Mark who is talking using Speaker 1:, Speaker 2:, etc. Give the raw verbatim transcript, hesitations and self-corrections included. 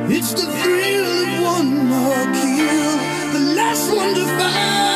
Speaker 1: It's the thrill of one more kill, the last one to find.